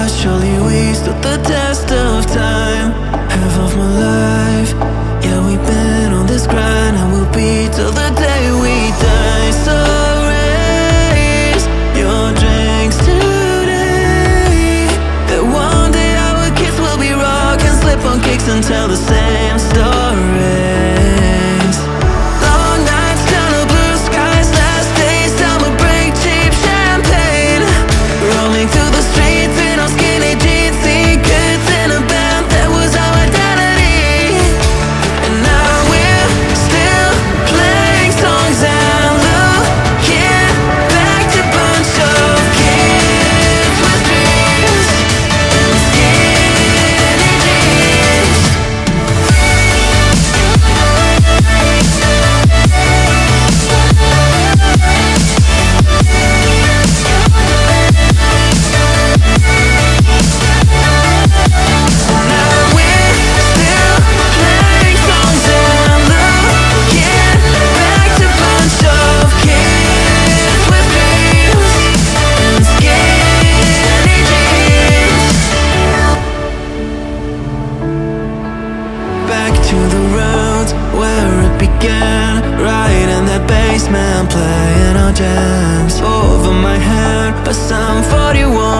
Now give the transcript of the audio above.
but surely we stood the test of time. Half of my life, yeah, we've been on this grind, and we'll be till the day we die. So raise your drinks today, that one day our kids will be rocking slip-on kicks and tell the same stories. Long nights, tunnel blue skies, last days, summer break, cheap champagne, rolling through the streets in our skinny jeans, secrets in a band that was our identity. And now we're still playing songs and looking back to bunch of kids with dreams and skinny jeans. Now we're still playing songs and looking back to bunch of kids with dreams and skinny jeans. Back to the roads where it began, right in that basement, playing our jams. Over my head, a Psalm 41.